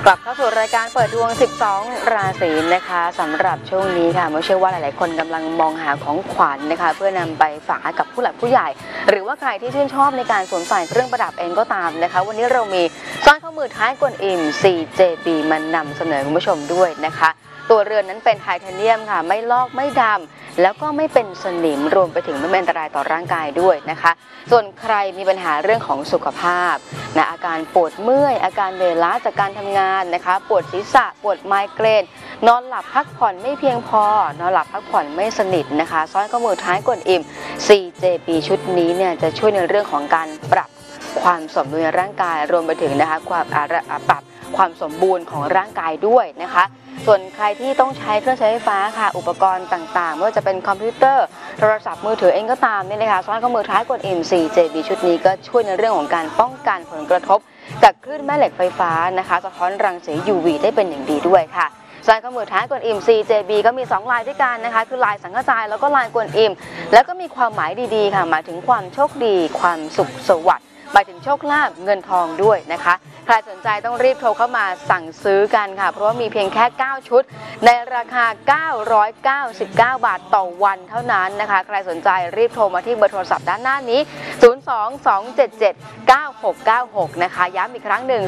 กลับเข้าสู่รายการเปิดดวง12ราศีนะคะสำหรับช่วงนี้ค่ะไม่เชื่อว่าหลายๆคนกำลังมองหาของขวัญนะคะเพื่อนำไปฝากกับผู้หลักผู้ใหญ่หรือว่าใครที่ชื่นชอบในการสวมใส่เครื่องประดับเองก็ตามนะคะวันนี้เรามีสร้อยข้อมือท้ายกวนอิม CJB มันนำเสนอคุณผู้ชมด้วยนะคะตัวเรือนนั้นเป็นไทเทเนียมค่ะไม่ลอกไม่ดำแล้วก็ไม่เป็นสนิมรวมไปถึงไม่เป็นอันตรายต่อร่างกายด้วยนะคะส่วนใครมีปัญหาเรื่องของสุขภาพนะอาการปวดเมื่อยอาการเหนื่อยล้าจากการทำงานนะคะปวดศีรษะปวดไมเกรนนอนหลับพักผ่อนไม่เพียงพอนอนหลับพักผ่อนไม่สนิทนะคะสร้อยข้อมือท้ายกวนอิม CJB ชุดนี้เนี่ยจะช่วยในเรื่องของการปรับความสมดุลในร่างกายรวมไปถึงนะคะปรับความสมบูรณ์ของร่างกายด้วยนะคะส่วนใครที่ต้องใช้เครื่องใช้ไฟฟ้าค่ะอุปกรณ์ต่างๆไม่ว่าจะเป็นคอมพิวเตอร์โทรศัพท์มือถือเองก็ตามนี่นะคะสร้อยข้อมือท้ายกวนอิม CJB ชุดนี้ก็ช่วยในเรื่องของการป้องกันผลกระทบจากคลื่นแม่เหล็กไฟฟ้านะคะสะท้อนรังสี UV ได้เป็นอย่างดีด้วยค่ะสร้อยข้อมือท้ายกวนอิม CJB ก็มี2ลายด้วยกันนะคะคือลายสังกจายแล้วก็ลายกวนอิมแล้วก็มีความหมายดีๆค่ะหมายถึงความโชคดีความสุขสวัสดิ์หมายถึงโชคลาภเงินทองด้วยนะคะใครสนใจต้องรีบโทรเข้ามาสั่งซื้อกันค่ะเพราะว่ามีเพียงแค่9ชุดในราคา999บาทต่อวันเท่านั้นนะคะใครสนใจรีบโทรมาที่เบอร์โทรศัพท์ด้านหน้านี้022779696นะคะย้ำอีกครั้งหนึ่ง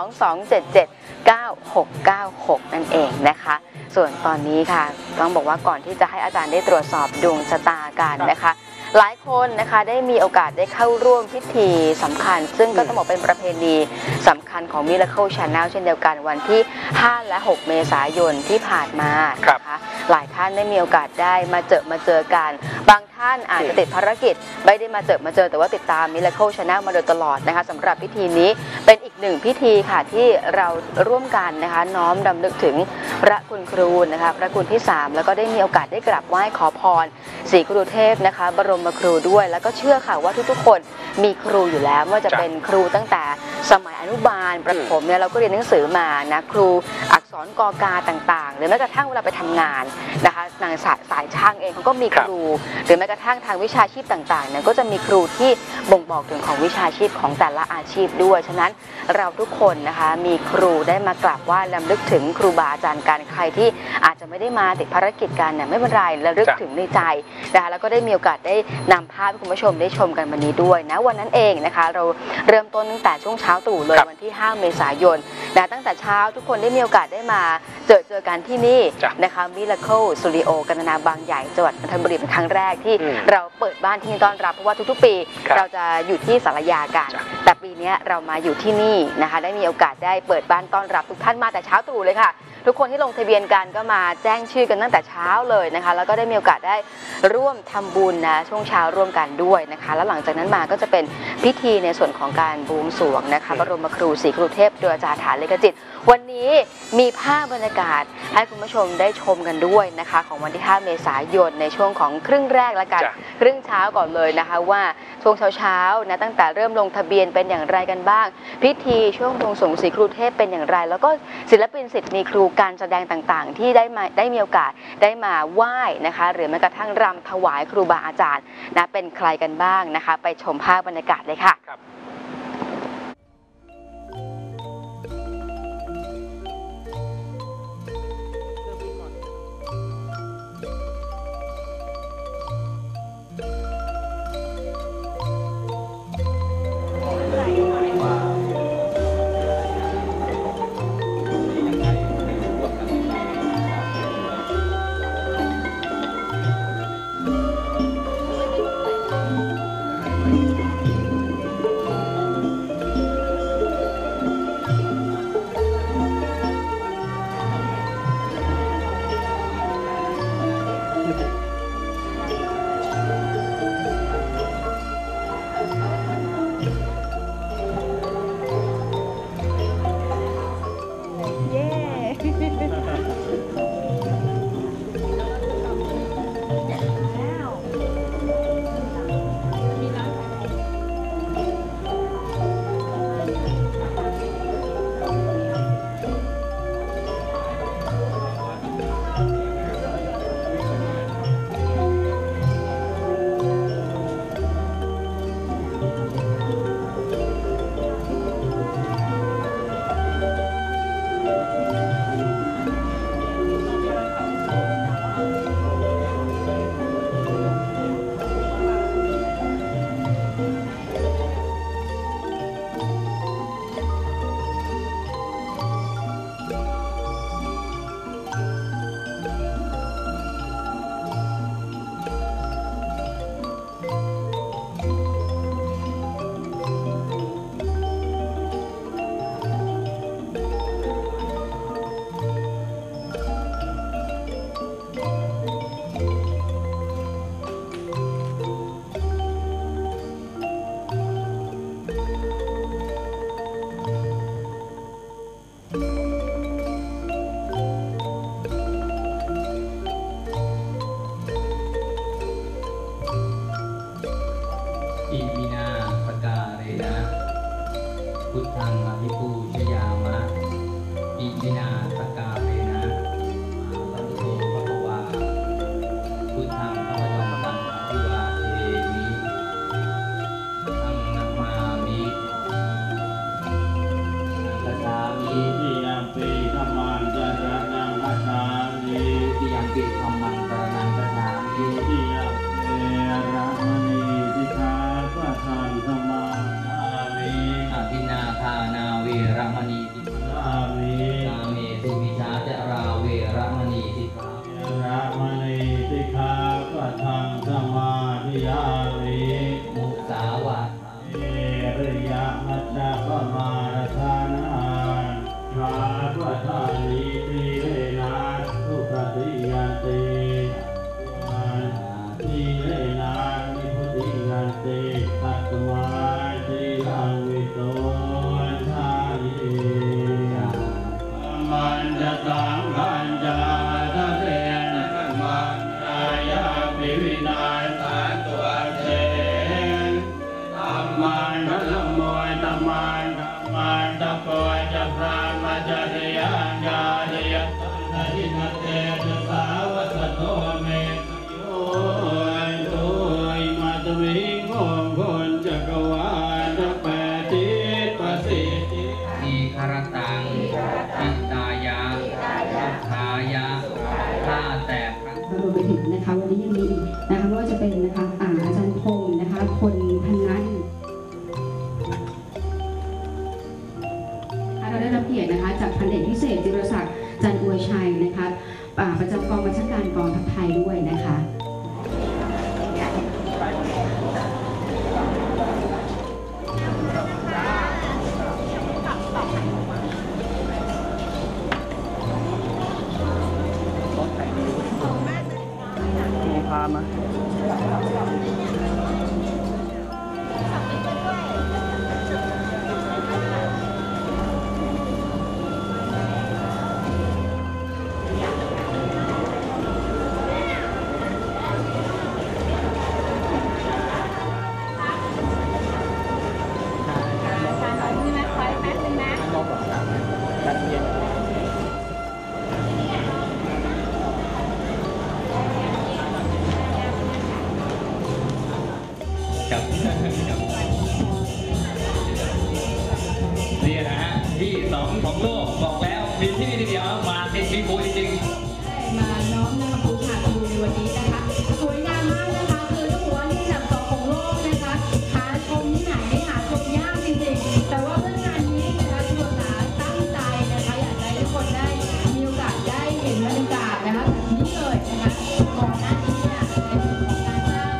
022779696นั่นเองนะคะส่วนตอนนี้ค่ะต้องบอกว่าก่อนที่จะให้อาจารย์ได้ตรวจสอบดวงชะตากันนะคะหลายคนนะคะได้มีโอกาสได้เข้าร่วมพิธีสำคัญซึ่งก็ต้องบอกเป็นประเพณีสำคัญของ Miracle Channel เช่นเดียวกันวันที่5และ6เมษายนที่ผ่านมานะคะหลายท่านได้มีโอกาสได้มาเจอกันบางท่านอาจจะติดภารกิจไม่ได้มาเจอแต่ว่าติดตาม Miracle Channel มาโดยตลอดนะคะสำหรับพิธีนี้เป็นอีกหนึ่งพิธีค่ะที่เราร่วมกันนะคะน้อมรำลึกถึงพระคุณครูนะคะพระคุณที่3แล้วก็ได้มีโอกาสได้กราบไหว้ขอพรศรีครูเทพนะคะบรมครูด้วยแล้วก็เชื่อค่ะว่าทุกๆคนมีครูอยู่แล้วว่าจะเป็นครูตั้งแต่สมัยอนุบาลประถมเนี่ยเราก็เรียนหนังสือมานะครูอักษรกกาต่างๆหรือแม้กระทั่งเวลาไปทำงานนะคะทางสายช่างเองเขาก็มีครูหรือแม้กระทั่งทางวิชาชีพต่างๆเนี่ยก็จะมีครูที่บ่งบอกถึงของวิชาชีพของแต่ละอาชีพด้วยฉะนั้นเราทุกคนนะคะมีครูได้มากราบไหว้รำลึกถึงครูบาอาจารย์กันใครที่อาจจะไม่ได้มาติดภารกิจกันเนี่ยไม่เป็นไรระลึกถึงในใจนะคะแล้วก็ได้มีโอกาสได้นำภาพให้คุณผู้ชมได้ชมกันวันนี้ด้วยนะวันนั้นเองนะคะเราเริ่มต้นตั้งแต่ช่วงเช้าตรู่เลยวันที่5เมษายนนะตั้งแต่เช้าทุกคนได้มีโอกาสได้มาเจอกันที่นี่นะคะ Miracle Studio กาญจนาบางใหญ่จังหวัดนนทบุรีเป็นครั้งแรกที่เราเปิดบ้านที่นี่ต้อนรับเพราะว่าทุกๆปีเราจะอยู่ที่สารยากันแต่ปีนี้เรามาอยู่ที่นี่นะคะได้มีโอกาสได้เปิดบ้านต้อนรับทุกท่านมาแต่เช้าตรู่เลยค่ะทุกคนที่ลงทะเบียนกันก็มาแจ้งชื่อกันตั้งแต่เช้าเลยนะคะแล้วก็ได้มีโอกาสได้ร่วมทำบุญนะช่วงเช้าร่วมกันด้วยนะคะแล้วหลังจากนั้นมาก็จะเป็นพิธีในส่วนของการบวงสรวงนะคะบรมครูศรีครูเทพโดยอาจารย์ฐานเลขจิตวันนี้มีภาพบรรยากาศให้คุณผู้ชมได้ชมกันด้วยนะคะของวันที่5เมษายนในช่วงของครึ่งแรกละกันครึ่งเช้าก่อนเลยนะคะว่าช่วงเช้านะตั้งแต่เริ่มลงทะเบียนเป็นอย่างไรกันบ้างพิธีช่วงบวงสรวงศรีครูเทพเป็นอย่างไรแล้วก็ศิลปินศิษย์มีครูการแสดงต่างๆที่ได้มีโอกาสได้มาไหว้นะคะหรือแม้กระทั่งรำถวายครูบาอาจารย์นะเป็นใครกันบ้างนะคะไปชมภาพบรรยากาศเลยค่ะจารยังญาเยสันตินาเตจะสาวัสโตเมโยโตยมาตมิงของคนจักรวาลทั้งแปดทิศประสิทธิอีคารตังอิตายะทายะข้าแต่พระรวมไปถึงนะคะวันนี้ยังมีอีกนะคะไม่ว่าจะเป็นนะคะอาจารย์พงศ์นะคะคนพันนั้นเราได้รับเกียรตินะคะจากพันเอกพิเศษจิรศักดิ์จันทร์อวยชัยนะคะประจำกองบัญชาการกองทัพไทยด้วยนะคะพามานี่นะฮะที่สองของโลกบอกแล้วมีที่นี่เดียวมาติดมีปูจริงๆมาน้อมนำปูขาดปูในวันนี้นะคะสวยงามมากนะคะคือต้องบอกว่าที่อันดับสองของโลกนะคะหาชมที่ไหนหาชมยากจริงๆแต่ว่าเรื่องงานนี้นะคะชวนหาตั้งใจนะคะอยากให้ทุกคนได้มีโอกาสได้เห็นบรรยากาศนะคะแบบนี้เลยนะคะก่อนหน้านี้เนี่ยในส่วนของการสร้าง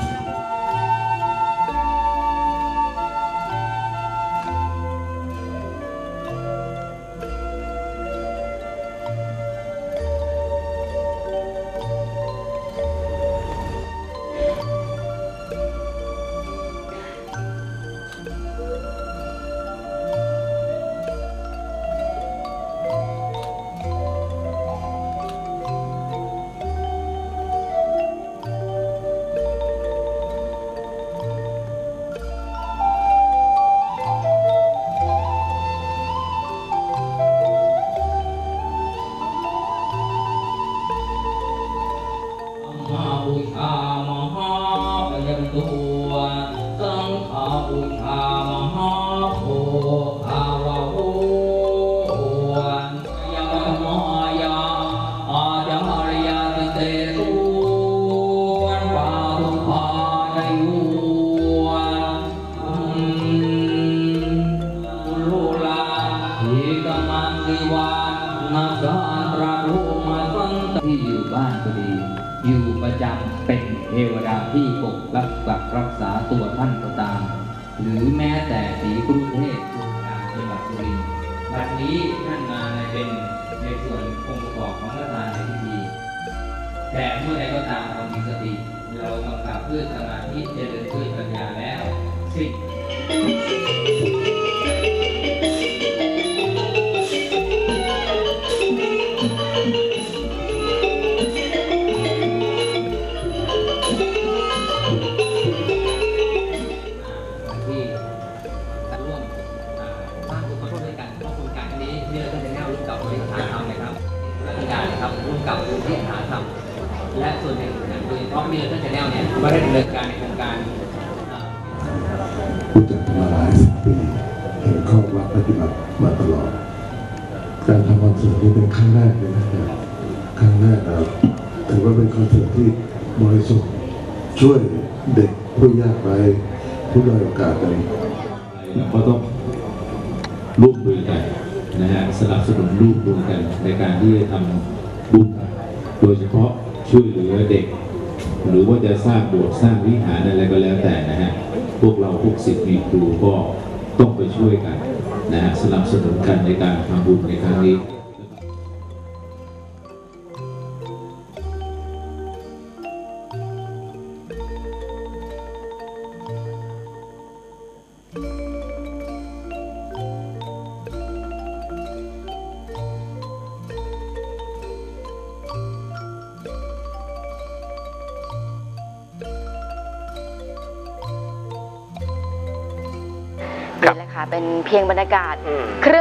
บูชามหาปยันตัวสังฆบูชามหาโภคาวะโหยังมายาอาจาริยติเตสุวันปาตุภาในวันลุลาหิกมังสิวันนาสานตราดุมาสันที่อยู่บ้านก็ดีอยู่ประจำเป็นเทวดาที่ปกรักษาตัวท่านก็ตามหรือแม้แต่ศรีกรุเทพจังหวัดสุรินทร์บัดนี้ท่านมาเป็นในส่วนองค์ประกอบของประธานในพิธีแต่เมื่อใดก็ตามเรามีสติเรากำกับด้วยสมาธิเจริญด้วยปัญญาแล้วสิ่งและส่วนหนึ่งโดยเฉพาะเรือท่านชาแนลเนี่ยก็ได้ดำเนินการในโครงการรู้จักมาหลายปีเห็นข้อวัดปฏิบัติมาตลอดการทำคอนเสิร์ตนี้เป็นครั้งแรกเลยนะครับครั้งแรกถือว่าเป็นคอนเสิร์ตที่บริสุทธิ์ช่วยเด็กผู้ยากไร้ผู้ด้อยโอกาสเลยเราก็ต้องร่วมมือกันนะฮะสนับสนุนร่วมมือกันในการที่จะทำบุญโดยเฉพาะช่วยเหลือเด็กหรือว่าจะสร้างโบสถ์สร้างวิหารอะไรก็แล้วแต่นะฮะพวกเราพวกศิษย์มีครูก็ต้องไปช่วยกันนะฮะสนับสนุนกันในการทำบุญในครั้งนี้นี่แหละค่ะเป็นเพียงบรรยากาศครึ่ง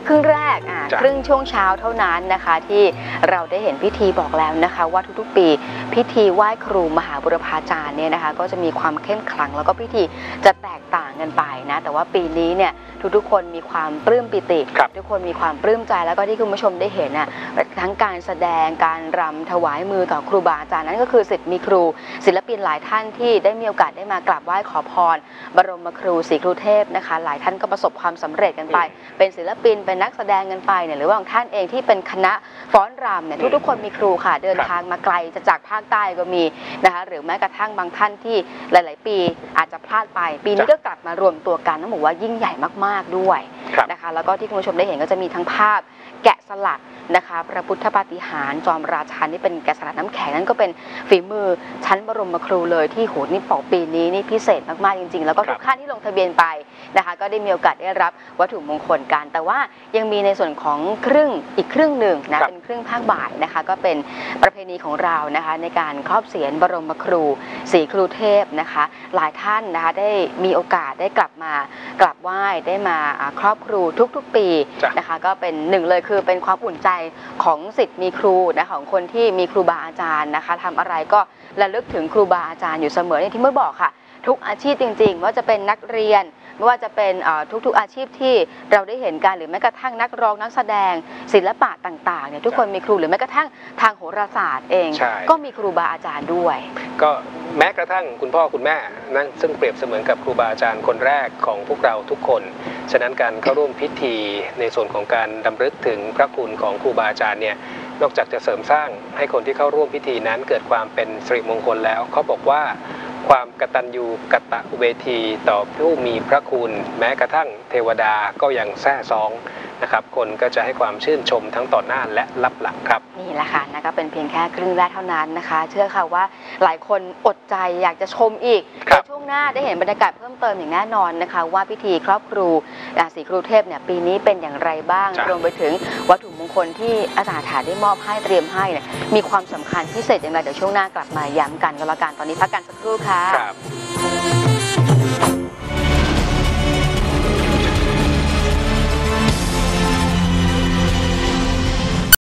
ครึ่งแรกครึ่งช่วงเช้าเท่านั้นนะคะที่เราได้เห็นพิธีบอกแล้วนะคะว่าทุกๆปีพิธีไหว้ครูมหาบุรพาจารย์เนี่ยนะคะก็จะมีความเข้มขลังแล้วก็พิธีจะแตกต่างกันไปนะแต่ว่าปีนี้เนี่ยทุกๆคนมีความปลื้มปิติทุกคนมีความปลื้มใจแล้วก็ที่คุณผู้ชมได้เห็นน่ะทั้งการแสดงการรำถวายมือกับครูบาอาจารย์นั่นก็คือศิษย์มีครูศิลปินหลายท่านที่ได้มีโอกาสได้มากราบไหว้ขอพรบรมครูศรีครูเทพนะคะหลายท่านก็ประสบความสำเร็จกันไปเป็นศิลปินเป็นนักแสดงกันไปเนี่ยหรือว่าบางท่านเองที่เป็นคณะฟ้อนรำเนี่ยทุกๆคนมีครูค่ะเดินทางมาไกลจะจากภาคใต้ก็มีนะคะหรือแม้กระทั่งบางท่านที่หลายๆปีอาจจะพลาดไปปีนี้ก็กลับมารวมตัวกันต้องบอกว่ายิ่งใหญ่มากๆด้วยนะคะแล้วก็ที่คุณผู้ชมได้เห็นก็จะมีทั้งภาพแกะสลักนะคะพระพุทธปาฏิหาริย์จอมราชันนี่เป็นแกะสลักน้ำแข็งนั่นก็เป็นฝีมือชั้นบรมครูเลยที่โหนี่ปอกปีนี้นี่พิเศษมากๆจริงๆแล้วก็ทุกท่านที่ลงทะเบียนไปนะคะก็ได้มีโอกาสได้รับวัตถุมงคลกันแต่ว่ายังมีในส่วนของอีกครึ่งหนึ่งนะเป็นครึ่งภาคบ่ายนะคะก็เป็นประเพณีของเรานะคะในการครอบเสียรบรมครูศรีครูเทพนะคะหลายท่านนะคะได้มีโอกาสได้กลับไหว้ได้มาครอบครูทุกๆปีนะคะก็เป็นหนึ่งเลยคือเป็นความอุ่นใจของศิษย์มีครูนะของคนที่มีครูบาอาจารย์นะคะทำอะไรก็ระลึกถึงครูบาอาจารย์อยู่เสมออย่างที่เมื่อบอกค่ะทุกอาชีพจริงๆว่าจะเป็นนักเรียนไม่ว่าจะเป็นทุกๆอาชีพที่เราได้เห็นกันหรือแม้กระทั่งนักร้องนักแสดงศิลปะต่างๆเนี่ยทุกคนมีครูหรือแม้กระทั่งทางโหราศาสตร์เองก็มีครูบาอาจารย์ด้วยก็แม้กระทั่งคุณพ่อคุณแม่นั่นซึ่งเปรียบเสมือนกับครูบาอาจารย์คนแรกของพวกเราทุกคนฉะนั้นการเข้าร่วมพิธีในส่วนของการรำลึกถึงพระคุณของครูบาอาจารย์เนี่ยนอกจากจะเสริมสร้างให้คนที่เข้าร่วมพิธีนั้นเกิดความเป็นสิริมงคลแล้วเขาบอกว่าความกตัญญูกตเวทีต่อผู้มีพระคุณแม้กระทั่งเทวดาก็ยังแซ่ซ้องนะครับคนก็จะให้ความชื่นชมทั้งต่อหน้าและลับหลังครับนี่แหละค่ะนะก็เป็นเพียงแค่ครึ่งแรกเท่านั้นนะคะเชื่อค่ะว่าหลายคนอดใจอยากจะชมอีกในช่วงหน้าได้เห็นบรรยากาศเพิ่มเติมอย่างแน่นอนนะคะว่าพิธีครอบครูศรีครูเทพเนี่ยปีนี้เป็นอย่างไรบ้างรวมไปถึงวัตถุมงคลที่อาจารย์ถาได้มอบให้เตรียมให้เนี่ยมีความสำคัญพิเศษอย่างไรเดี๋ยวช่วงหน้ากลับมาย้ำกันก็แล้วกันตอนนี้พักกันสักครู่ค่ะ